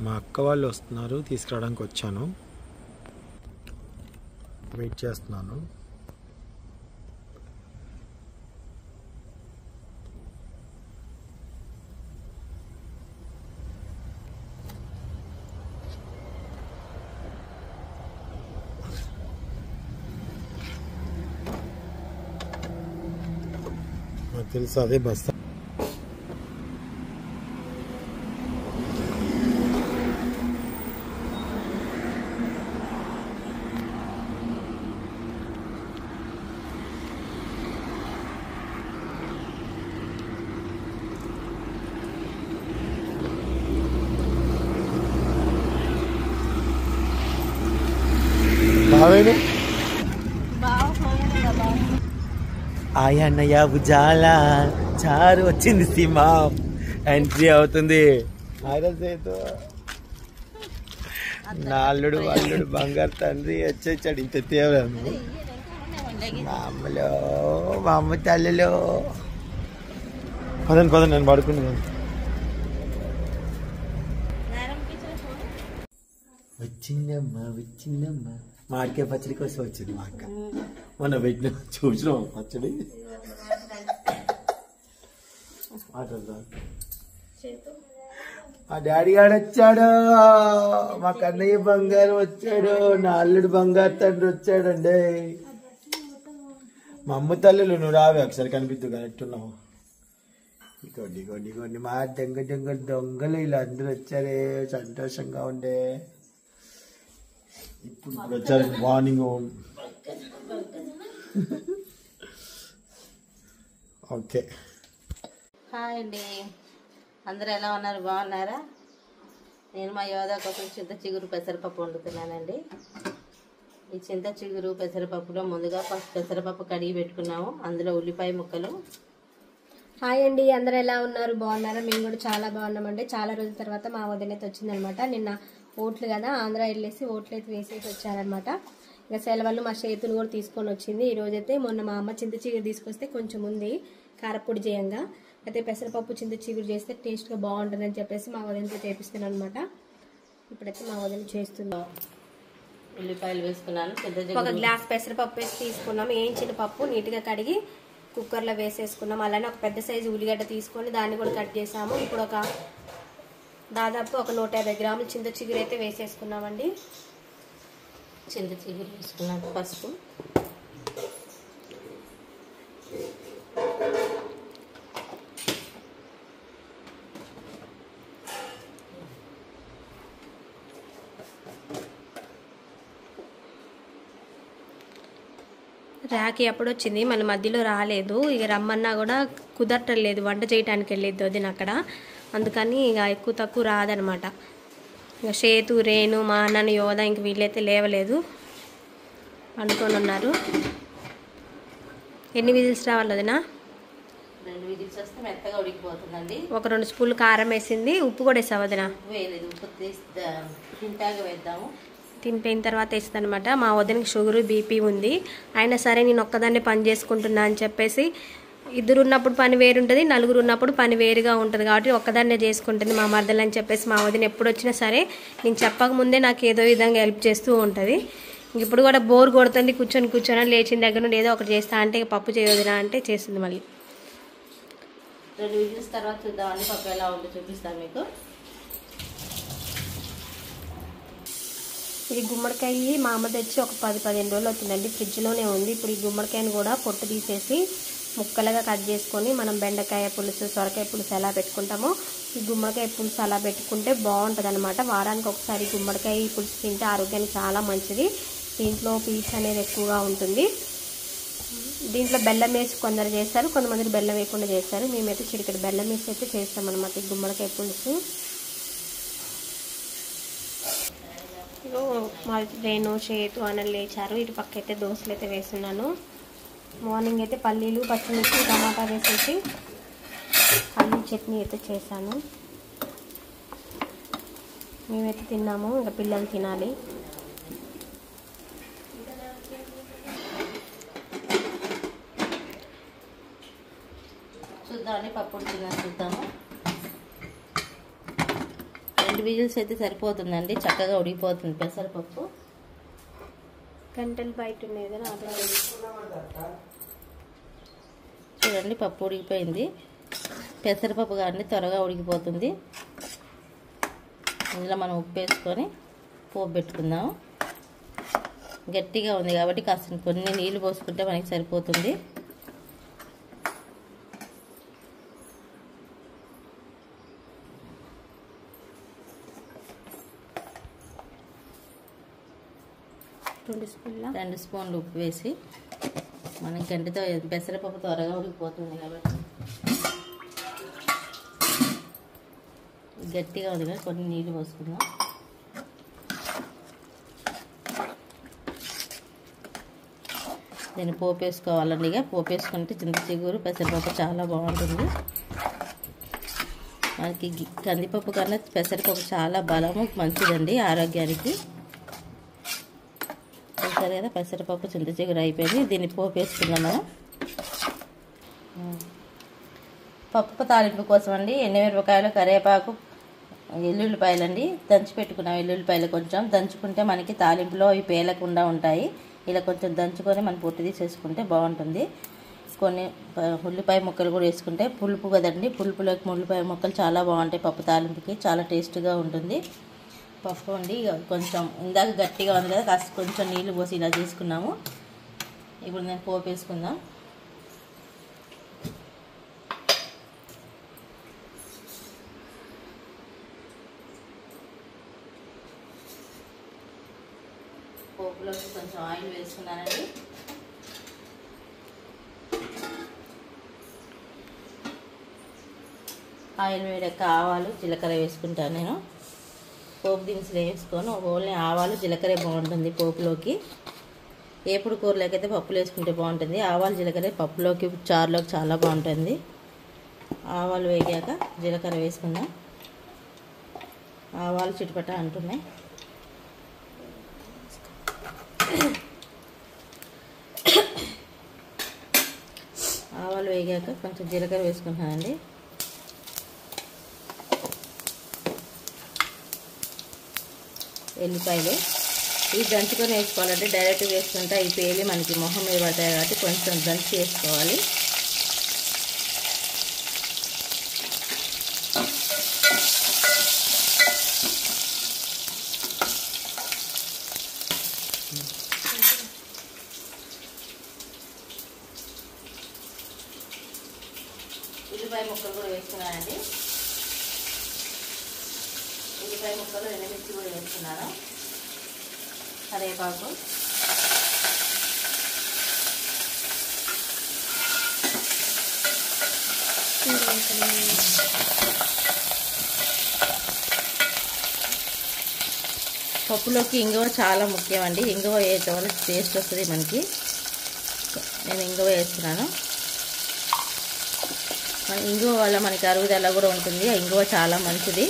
మా అక్క వాళ్ళు వస్తున్నారు, తీసుకురావడానికి వచ్చాను. వెయిట్ చేస్తున్నాను. నాకు తెలుసు అదే బస్. ఆయన్నయ్య భుజాల చారు వచ్చింది, సినిమా ఎంట్రీ అవుతుంది. నా అల్లుడు అల్లుడు బంగారు తండ్రి వచ్చేసాడు. ఇంత తీవ్రం మా అమ్మలో మా అమ్మ తల్లిలో. పదండి నేను పడుకున్నాను. వచ్చిందమ్మా మాడికాయ పచ్చడి కోసం వచ్చింది మా అక్క. మొన్న పెట్టిన చూసినాం పచ్చడి. మా డాడీ గారు వచ్చాడు, మా కన్నయ్య బంగారు వచ్చాడు, నా అల్లుడు బంగారు తండ్రి వచ్చాడండి. మా అమ్మ తల్లులు నువ్వు రావే ఒకసారి కనిపిద్దు కనెట్టున్నావు. ఇగోండి మా దొంగలు ఇలా అందరూ వచ్చారే, సంతోషంగా ఉండే. ఇప్పుడు వచ్చారు మార్నింగ్. ఓకే, హాయ్ అండి, అందరూ ఎలా ఉన్నారు? బాగున్నారా? నేను మా యోధా కోసం చింత చిగురు పెసరపప్పు వండుతున్నానండి. ఈ చింత చిగురు పెసరపప్పులో ముందుగా పెసరపప్పు కడిగి పెట్టుకున్నాము, అందులో ఉల్లిపాయ ముక్కలు. హాయ్ అండి, అందరూ ఎలా ఉన్నారు? బాగున్నారా? మేము కూడా చాలా బాగున్నామండి. చాలా రోజుల తర్వాత మా వదినైతే వచ్చిందనమాట. నిన్న ఓట్లు కదా, ఆంధ్ర వెళ్ళేసి ఓట్లు అయితే వేసేసి వచ్చారనమాట. ఇక సెలవులు మా చేతులు కూడా తీసుకొని వచ్చింది. ఈరోజైతే మొన్న మా అమ్మ చింత చిగురు తీసుకొస్తే కొంచెం ఉంది కారపొడి చేయంగా, అయితే పెసరపప్పు చింత చిగురు చేస్తే టేస్ట్గా బాగుంటుందని చెప్పేసి మా వదినతో చేపిస్తున్నాను అనమాట. ఇప్పుడైతే మా వదిన చేస్తున్నాం. ఉల్లిపాయలు వేసుకున్నాను, ఒక గ్లాస్ పెసరపప్పు వేసి తీసుకున్నాము. వేయించిన పప్పు నీట్గా కడిగి కుక్కర్లో వేసేసుకున్నాం. అలానే ఒక పెద్ద సైజు ఉల్లిగడ్డ తీసుకొని దాన్ని కూడా కట్ చేసాము. ఇప్పుడు దాదాపు ఒక 150 గ్రాములు చింత చిగురు అయితే వేసేసుకున్నామండి. చింత చిగురు వేసుకున్నాను, పసుపు, రాఖీ అప్పుడు వచ్చింది, మళ్ళీ మధ్యలో రాలేదు. ఇక రమ్మన్నా కూడా కుదరట్లేదు, వంట చేయడానికి వెళ్ళేది వదిన అక్కడ. అందుకని ఇక ఎక్కువ తక్కువ రాదనమాట. ఇక చేతు రేణు మా అన్నను యోధ ఇంక వీళ్ళైతే లేవలేదు, అనుకొని ఉన్నారు. ఎన్ని విజిల్స్ రావాలి వదిన? 2 విజిల్స్ వస్తే మెత్తగా ఉడికిపోతుందండి. ఒక 2 స్పూన్లు కారం వేసింది, ఉప్పు కూడా వేసావు వదిన? వేయలేదు, ఉప్పు తింటాగా వేద్దాము. తినిపోయిన తర్వాత వేస్తుంది అనమాట. మా వదినకి షుగరు బీపీ ఉంది, అయినా సరే నేను ఒక్కదాన్నే పని చేసుకుంటున్నా అని చెప్పేసి, ఇద్దరు ఉన్నప్పుడు పని వేరు ఉంటుంది, నలుగురు ఉన్నప్పుడు పని వేరుగా ఉంటుంది కాబట్టి ఒక్కదాన్నే చేసుకుంటుంది మా మరదలు అని చెప్పేసి మా వదిన ఎప్పుడు వచ్చినా సరే నేను చెప్పకముందే నాకు ఏదో విధంగా హెల్ప్ చేస్తూ ఉంటుంది. ఇప్పుడు కూడా బోర్ కొడుతుంది, కూర్చొని లేచిన దగ్గర నుండి ఏదో ఒకటి చేస్తా అంటే పప్పు చేయొద్దునా అంటే చేస్తుంది. మళ్ళీ 2 విజిల్స్ తర్వాత చూద్దామండి పప్పు ఎలా ఉందో చూపిస్తాను మీకు. ఇది గుమ్మడికాయ మా అమ్మ తెచ్చి ఒక 10-15 రోజులు అవుతుందండి, ఫ్రిడ్జ్లోనే ఉంది. ఇప్పుడు ఈ గుమ్మడికాయను కూడా పొట్టు తీసేసి ముక్కలుగా కట్ చేసుకొని మనం బెండకాయ పులుసు, సొరకాయ పులుసు ఎలా పెట్టుకుంటామో ఈ గుమ్మడికాయ పులుసు అలా పెట్టుకుంటే బాగుంటుంది అనమాట. వారానికి ఒకసారి గుమ్మడికాయ పులుసు తింటే ఆరోగ్యానికి చాలా మంచిది. దీంట్లో పీచు అనేది ఎక్కువగా ఉంటుంది. దీంట్లో బెల్లం వేసి కొందరు చేస్తారు, కొంతమంది బెల్లం వేయకుండా చేస్తారు. మేమైతే చిటికెడు బెల్లం వేసి అయితే చేస్తాం అనమాట ఈ గుమ్మడికాయ పులుసు. మా రేణు చేతు అని లేచారు, ఇటు పక్క అయితే దోశలు అయితే వేస్తున్నాను. మార్నింగ్ అయితే పల్లీలు, పచ్చిమిర్చి, టమాటా వేసేసి పల్లీ చట్నీ అయితే చేశాను. మేమైతే తిన్నాము, ఇంకా పిల్లలు తినాలి. చూద్దామండి పప్పు ఉడికిందని చూద్దాము. 2 విజిల్స్ అయితే సరిపోతుందండి, చక్కగా ఉడికిపోతుంది పెసరపప్పు. గంటలు బయట ఉన్నాయి కదా చూడండి పప్పు ఉడికిపోయింది. పెసరపప్పు కానీ త్వరగా ఉడికిపోతుంది. ఇందులో మనం ఉప్పు వేసుకొని పోపు పెట్టుకుందాం. గట్టిగా ఉంది కాబట్టి కాస్త కొన్ని నీళ్ళు పోసుకుంటే మనకి సరిపోతుంది. రెండు స్పూన్లు ఉప్పు వేసి మనం గంటతో పెసరపప్పు త్వరగా ఉడికిపోతుంది కాబట్టి గట్టిగా ఉంది కదా కొన్ని నీళ్ళు పోసుకుందాం. దీన్ని పోపు వేసుకోవాలండి. ఇక పోపు వేసుకుంటే చింత చిగురు పెసరపప్పు చాలా బాగుంటుంది. మనకి కందిపప్పు కన్నా పెసరపప్పు చాలా బలము, మంచిదండి ఆరోగ్యానికి. చూసారు కదా పెసరపప్పు చింత చిగురు అయిపోయింది. దీన్ని పోపు వేసుకుందాము. పప్పు తాలింపు కోసం అండి ఎండుమిరపకాయలు, కరివేపాకు, ఎల్లుల్లిపాయలు అండి దంచి పెట్టుకున్నాం. ఎల్లుల్లిపాయలు కొంచెం దంచుకుంటే మనకి తాలింపులో అవి పేలకుండా ఉంటాయి. ఇలా కొంచెం దంచుకొని మనం పొట్టు తీసేసుకుంటే బాగుంటుంది. కొన్ని ఉల్లిపాయ ముక్కలు కూడా వేసుకుంటే పులుపు కదండి, పులుపులోకి ఉల్లిపాయ ముక్కలు చాలా బాగుంటాయి. పప్పు తాలింపుకి చాలా టేస్ట్గా ఉంటుంది. పప్పు అండి కొంచెం ఇందాక గట్టిగా ఉంది కదా, కాస్త కొంచెం నీళ్ళు పోసి ఇలా చేసుకున్నాము. ఇప్పుడు నేను పోపు వేసుకుందాం. పోపులోకి కొంచెం ఆయిల్ వేసుకున్నానండి. ఆయిల్ వేడాక ఆవాలు, జీలకర్ర వేసుకుంటాను నేను. పోపు దినుసులు వేసుకొని ఓన్లీ ఆవాలు, జీలకర్ర బాగుంటుంది పోపులోకి. ఏపుడు కూరలోకైతే పప్పులు వేసుకుంటే బాగుంటుంది. ఆవాలు, జీలకర్ర పప్పులోకి, చారులోకి చాలా బాగుంటుంది. ఆవాలు వేగాక జీలకర్ర వేసుకుందాం. ఆవాలు చిటపట అంటున్నాయి. ఆవాలు వేగాక కొంచెం జీలకర్ర వేసుకుంటానండి. ఎల్లిపాయలు ఇవి దంచుకొని వేసుకోవాలంటే డైరెక్ట్గా వేసుకుంటే ఈ పేలి మనకి మొహం మీద పడతాయి కాబట్టి కొంచెం దంచి వేసుకోవాలి. ఉల్లిపాయ ముక్కలు కూడా వేసుకున్నానండి. ఉల్లిపాయ ముక్కలు, ఎండుమిర్చి కూడా వేసుకున్నాను. కరివేపాకు, పప్పులోకి ఇంగువ చాలా ముఖ్యం అండి. ఇంగువ వేయటం వల్ల టేస్ట్ వస్తుంది మనకి. నేను ఇంగువ వేస్తున్నాను. ఇంగువ వల్ల మనకి అరుగుదల కూడా ఉంటుంది. ఇంగువ చాలా మంచిది.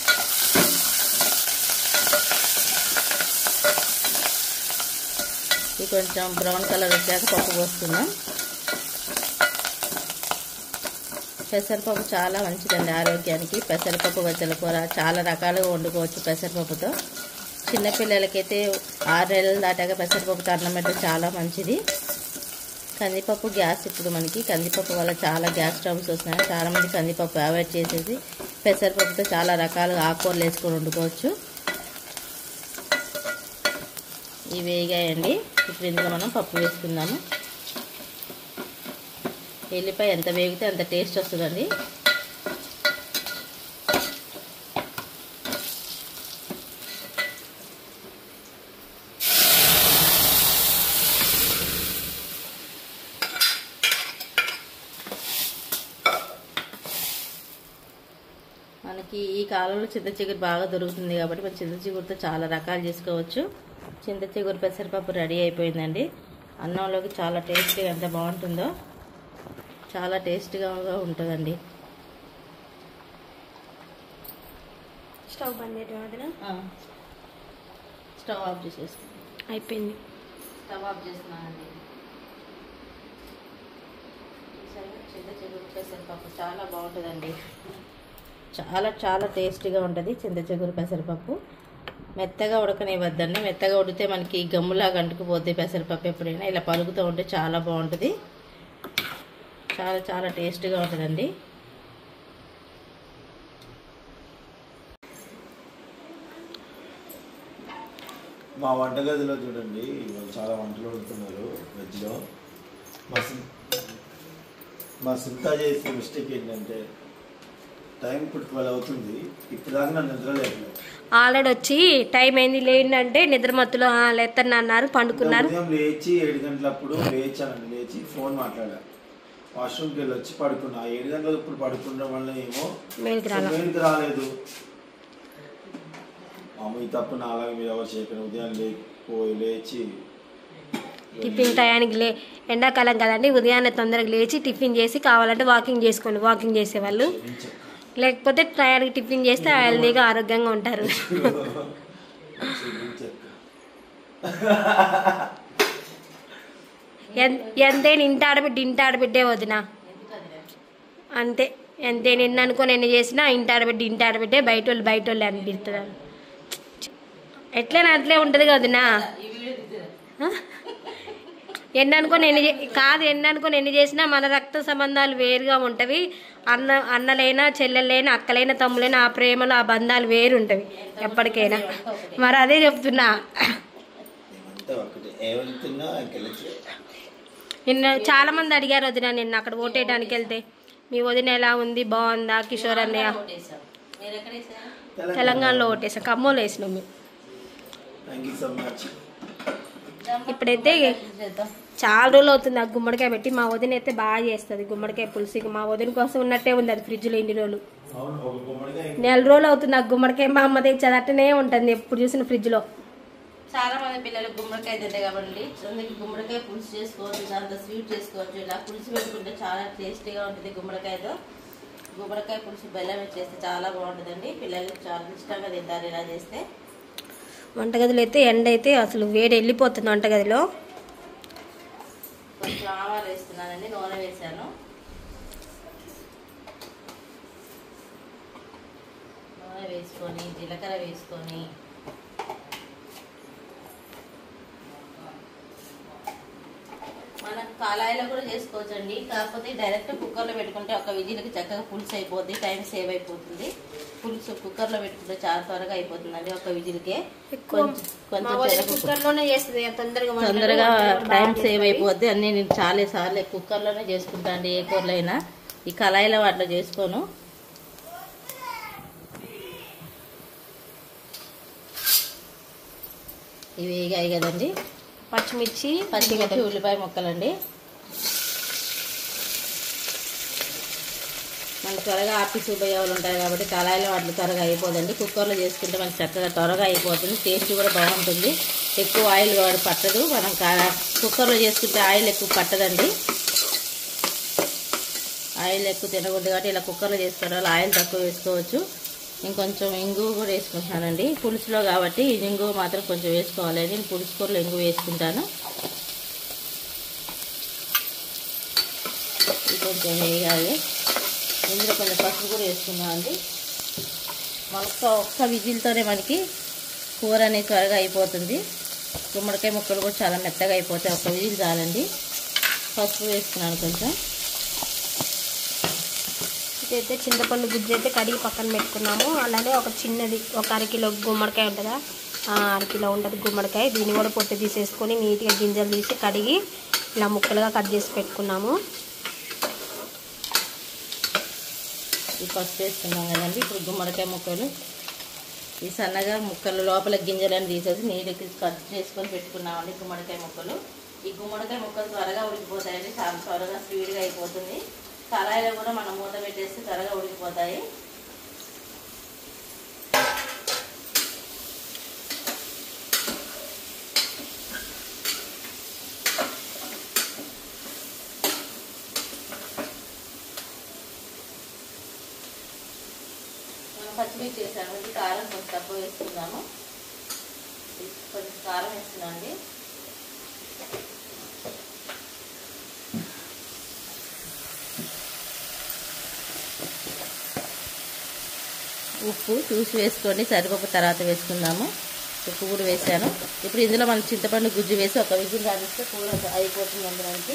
ఇది కొంచెం బ్రౌన్ కలర్ వచ్చాక పప్పు పోస్తున్నాం. పెసరపప్పు చాలా మంచిదండి ఆరోగ్యానికి. పెసరపప్పు, బచ్చల కూర చాలా రకాలుగా వండుకోవచ్చు పెసరపప్పుతో. చిన్నపిల్లలకైతే 6 నెలలు దాటాక పెసరపప్పుతో అన్నం పెట్టడం చాలా మంచిది. కందిపప్పు గ్యాస్, ఇప్పుడు మనకి కందిపప్పు వల్ల చాలా గ్యాస్ ట్రబుల్స్ వస్తున్నాయి. చాలామంది కందిపప్పు అవాయిడ్ చేసేసి పెసరపప్పుతో చాలా రకాలుగా ఆకుకూరలు వేసుకొని వండుకోవచ్చు. ఇవి వేగాయండి. ఇప్పుడు ఇందులో మనం పప్పు వేసుకుందాము. ఎల్లిపాయ ఎంత వేగితే అంత టేస్ట్ వస్తుందండి. మనకి ఈ కాలంలో చింత చిగురు బాగా దొరుకుతుంది కాబట్టి మనం చింత చిగురుతో చాలా రకాలు చేసుకోవచ్చు. చింత చిగురు పెసరపప్పు రెడీ అయిపోయిందండి. అన్నంలోకి చాలా టేస్టీగా ఎంత బాగుంటుందో, చాలా టేస్టీగా ఉంటుందండి. స్టవ్ బంద్ చేయడం స్టవ్ ఆఫ్ చేసేసుకో. అయిపోయింది. స్టవ్ ఆఫ్ చేస్తున్నానండి. చింత చిగురు పెసరపప్పు చాలా బాగుంటుందండి. చాలా చాలా టేస్టీగా ఉంటుంది చింత చిగురు పెసరపప్పు. మెత్తగా ఉడకనివ్వద్దండి, మెత్తగా ఉడితే మనకి గమ్ములాగా అంటుకుపోద్ది పెసరపప్పు. ఎప్పుడైనా ఇలా పలుకుతూ ఉంటే చాలా బాగుంటుంది, చాలా చాలా టేస్టీగా ఉంటుందండి. మా వంటగదిలో చూడండి చాలా వంటలు వండుతున్నారు వెజ్లో. మా సింతా చేసిన మిస్టేక్ ఏంటంటే టైం ఇప్పుడు 12 అవుతుంది, ఇప్పుడు దాకా నన్ను నిద్ర లేదు. ఆల్రెడీ వచ్చి టైం అయింది లేదంటే నిద్ర మత్తులో లేతన్నా అన్నారు, పండుకున్నారు. ఉదయం లేచి 7 గంటలప్పుడు లేచానండి, లేచి ఫోన్ మాట్లాడా, వాష్రూమ్కి వెళ్ళి వచ్చి పడుకున్నా. 7 గంటలకు ఇప్పుడు పడుకుండడం వల్ల ఏమో మేలుకి రాలేదు. మీ తప్పు నాలాగా మీరు ఎవరు చేయకండి. ఉదయం లేచి టిఫిన్ టయానికి ఎండాకాలం కదండి, ఉదయాన్నే తొందరగా లేచి టిఫిన్ చేసి కావాలంటే వాకింగ్ చేసుకోండి, వాకింగ్ చేసేవాళ్ళు. లేకపోతే టయానికి టిఫిన్ చేస్తే హెల్దీగా ఆరోగ్యంగా ఉంటారు. ఎంతైనా ఇంటి ఆడబిడ్డే వదినా, అంతే. ఎంతే నిన్ను అనుకొని ఎన్ని చేసినా ఇంటి ఆడబిడ్డే, బయట వాళ్ళు అనిపిస్తుంది. ఎట్లైనా అట్లే ఉంటుంది కదనా. ఎన్ని అనుకొని ఎన్ని చేసినా మన రక్త సంబంధాలు వేరుగా ఉంటవి. అన్నలైనా చెల్లెలైనా అక్కలైనా తమ్ములైనా ఆ ప్రేమలు ఆ బంధాలు వేరు ఉంటవి ఎప్పటికైనా. మరి అదే చెప్తున్నా. నిన్న చాలా మంది అడిగారు వదిన, నిన్న అక్కడ ఓటేయడానికి వెళ్తే మీ వదిన ఎలా ఉంది, బాగుందా కిషోర్ అన్నయ్య. తెలంగాణలో ఓటేసా, ఖమ్మంలో వేసినాం మేము. ఇప్పుడైతే చాలా రోజులు అవుతుంది ఆ గుమ్మడికాయ పెట్టి. మా వదిన అయితే బాగా చేస్తుంది గుమ్మడికాయ పులుసు. మా వదిన కోసం ఉన్నట్టే ఉంది అది ఫ్రిడ్జ్లో ఇన్ని రోజులు. 4 రోజులు అవుతుంది ఆ గుమ్మడికాయ. మా అమ్మ తెచ్చేది అట్టనే ఉంటుంది ఎప్పుడు చూసిన ఫ్రిడ్జ్లో. చాలా మంది పిల్లలు గుమ్మడికాయ తింటాయి కాబట్టి అందుకే గుమ్మడికాయ పులుసు చేసుకోవచ్చు, దాంతో స్వీట్ చేసుకోవచ్చు. ఇలా పులుసు పెట్టుకుంటే చాలా టేస్టీగా ఉంటుంది గుమ్మడికాయతో. గుమ్మడికాయ పులుసు బెల్లం వేసేస్తే చాలా బాగుంటుందండి, పిల్లలు చాలా ఇష్టంగా తింటారు ఇలా చేస్తే. వంటగదిలో అయితే ఎండ అయితే అసలు వేడి వెళ్ళిపోతుంది వంటగదిలో. కొంచెం ఆవాలు వేస్తున్నానండి, నూనె వేసాను. నూనె వేసుకొని జీలకర్ర వేసుకొని మనం కాలాయిలో కూడా చేసుకోవచ్చు అండి, కాకపోతే డైరెక్ట్ కుక్కర్లో పెట్టుకుంటే ఒక విజిల్కి చక్కగా పులుసు అయిపోద్ది, టైం సేవ్ అయిపోతుంది. పులుసు కుక్కర్లో పెట్టుకుంటే చాలా త్వరగా అయిపోతుందండి, ఒక విజిల్కే. కుక్కర్లోనే చేస్తుంది తొందరగా టైం సేవ్ అయిపోద్ది. అన్నీ నేను చాలా సార్లు కుక్కర్లోనే చేసుకుంటా అండి, ఏ కూరలో అయినా. ఈ కళాయిలో వాటిలో చేసుకోను. ఇవి వేగాయి కదండి, పచ్చిమిర్చి ఉల్లిపాయ ముక్కలండి. మనకి త్వరగా ఆఫీస్ ఉపయోగాలు ఉంటాయి కాబట్టి కళాయిలో వాటిలో త్వరగా అయిపోదండి. కుక్కర్లో చేసుకుంటే మనకి చక్కగా త్వరగా అయిపోతుంది, టేస్ట్ కూడా బాగుంటుంది. ఎక్కువ ఆయిల్ వాడు పట్టదు. మనం కుక్కర్లో చేసుకుంటే ఆయిల్ ఎక్కువ పట్టదండి, ఆయిల్ ఎక్కువ తినకూడదు కాబట్టి ఇలా కుక్కర్లో చేసుకోవడం వల్ల ఆయిల్ తక్కువ వేసుకోవచ్చు. ఇంకొంచెం ఇంగువ కూడా వేసుకుంటున్నానండి పులుసులో కాబట్టి, ఇంగువ మాత్రం కొంచెం వేసుకోవాలి. నేను పులుసు కూరలో ఇంగువ వేసుకుంటాను. ఇది కొంచెం వేయాలి. ఇందులో కొంచెం పసుపు కూడా వేసుకున్నామండి. ఒక్క విజిల్తోనే మనకి కూర అనేది త్వరగా అయిపోతుంది. గుమ్మడికాయ ముక్కలు కూడా చాలా మెత్తగా అయిపోతాయి, ఒక్క విజిల్ చాలండి. పసుపు వేసుకున్నాను కొంచెం. అయితే చింతపండు గుజ్జు అయితే కడిగి పక్కన పెట్టుకున్నాము. అలానే ఒక చిన్నది 1 అరకిలో గుమ్మడికాయ ఉంటుందా, 1 కిలో ఉంటుంది గుమ్మడికాయ. దీన్ని కూడా పొట్టు తీసేసుకొని నీట్గా గింజలు తీసి కడిగి ఇలా ముక్కలుగా కట్ చేసి పెట్టుకున్నాము. ఈ పసుపు వేసుకున్నాం కదండి. ఇప్పుడు గుమ్మడికాయ ముక్కలు ఈ సన్నగా ముక్కలు లోపల గింజలను తీసేసి నీటికి కట్ చేసుకొని పెట్టుకున్నామండి గుమ్మడికాయ ముక్కలు. ఈ గుమ్మడికాయ ముక్కలు త్వరగా ఉడికిపోతాయండి, చాలా త్వరగా స్పీడ్గా అయిపోతుంది. కళాయిలో కూడా మనం మూత పెట్టేస్తే త్వరగా ఉడికిపోతాయి. మనం పచ్చిమిర్చి వేసాము, కారం కొంచెం తక్కువ వేసుకుందాము. కొంచెం కారం వేస్తున్నాం అండి. ఉప్పు చూసి వేసుకోండి, సరిపప్పు తర్వాత వేసుకుందాము. ఉప్పు కూడా వేసాను. ఇప్పుడు ఇందులో మనం చింతపండు గుజ్జు వేసి ఒక విజిల్ రానిస్తే కూర అయిపోతుంది. అందులోకి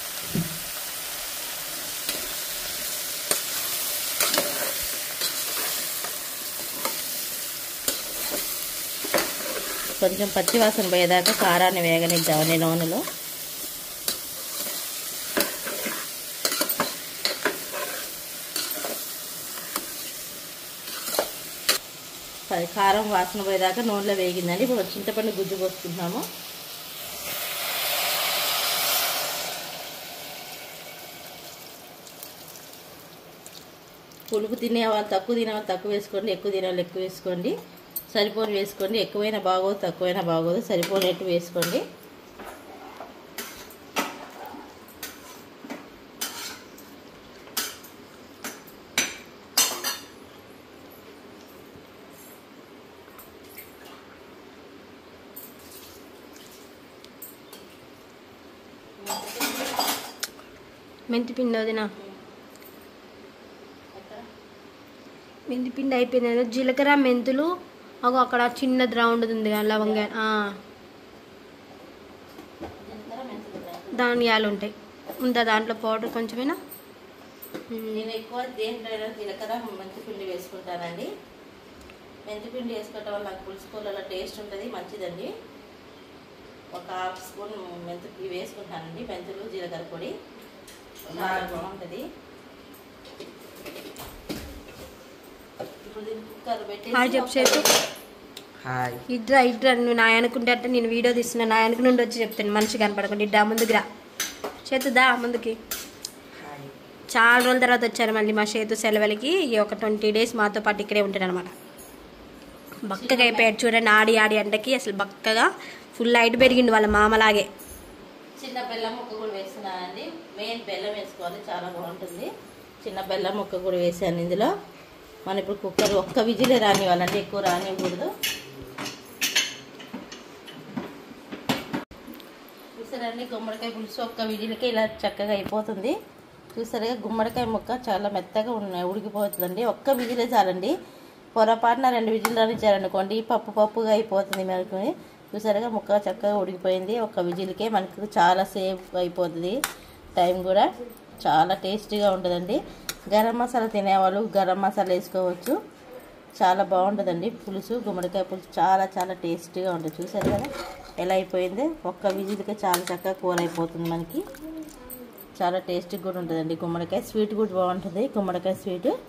కొంచెం పచ్చివాసన పోయేదాకా కారాన్ని వేగనిద్దామని నూనెలో. కారం వాసన పోయేదాకా నూనెలో వేగిందండి. ఇప్పుడు చింతపండు గుజ్జు పోసుకుంటున్నాము. పులుపు తినేవాళ్ళు తక్కువ తినేవాళ్ళు తక్కువ వేసుకోండి, ఎక్కువ తినేవాళ్ళు ఎక్కువ వేసుకోండి. సరిపోని వేసుకోండి. ఎక్కువైనా బాగోదు, తక్కువైనా బాగోదు, సరిపోనేట్టు వేసుకోండి. మెంతి పిండి వదినా, మెంతి పిండి అయిపోయింది. జీలకర్ర మెంతులు అక్కడ చిన్న రౌండ్ ఉంది లవంగా, ధాన్యాలు ఉంటాయి. ఉందా దాంట్లో పౌడర్ కొంచెమైనా? నేను ఎక్కువ దేంట్లో జీలకర్ర మెంతిపిండి వేసుకుంటానండి. మెంతిపిండి వేసుకోవటం వల్ల నాకు పులుసు కూరలో టేస్ట్ ఉంటుంది, మంచిదండి. ఒక హాఫ్ స్పూన్ మెంతి వేసుకుంటానండి. మెంతులు జీలకర్ర పొడి చాలా బాగుంటుంది. ఇప్పుడు దీన్ని కుక్కర్ పెట్టి చెప్పేసి ఇడ్రా నువ్వు నా అనుకుంటే అంటే నేను వీడియో తీస్తున్నా, నా అనుకు నుండి వచ్చి చెప్తాను. మనిషి కనపడకుండా ఇడ్డా ముందుకు రా, చేతుదా ముందుకి. చాలా రోజుల తర్వాత వచ్చారు మళ్ళీ మా చేతు సెలవులకి. ఒక 20 days మాతో పాటు ఇక్కడే ఉంటాడు అనమాట. బక్కగా అయిపోయాడు చూడండి, ఆడి ఆడి అంటకి అసలు బక్కగా ఫుల్ హైట్ పెరిగిండు వాళ్ళ మామలాగే. చిన్న బెల్లం ముక్క కూడా వేస్తున్నానండి. మెయిన్ బెల్లం వేసుకోవాలి, చాలా బాగుంటుంది. చిన్న బెల్లం ముక్క కూడా వేసాను ఇందులో. మనం ఇప్పుడు కుక్కర్ ఒక్క విజిలే రానివ్వాలంటే ఎక్కువ రానివ్వకూడదు. చూసారండి, గుమ్మడికాయ పులుసు ఒక్క విజిలకే ఇలా చక్కగా అయిపోతుంది. చూసారుగా గుమ్మడికాయ ముక్క చాలా మెత్తగా ఉడికిపోతుందండి. ఒక్క విజిలే చాలండి. పొరపాటున 2 విజిల్ రానిచ్చారనుకోండి పప్పుగా అయిపోతుంది మనకు. చూసారుగా ముక్క చక్కగా ఉడికిపోయింది. ఒక్క విజిల్కే మనకు చాలా సేఫ్ అయిపోతుంది. టైం కూడా చాలా టేస్టీగా ఉంటుందండి. గరం మసాలా తినేవాళ్ళు గరం మసాలా వేసుకోవచ్చు. చాలా బాగుంటుందండి పులుసు. గుమ్మడికాయ పులుసు చాలా చాలా టేస్టీగా ఉంటుంది. చూసారు కదా ఎలా అయిపోయింది. ఒక్క విజిల్కే చాలా చక్కగా కూర అయిపోతుంది మనకి. చాలా టేస్టీగా కూడా ఉంటుందండి గుమ్మడికాయ. స్వీట్ కూడా బాగుంటుంది గుమ్మడికాయ స్వీట్.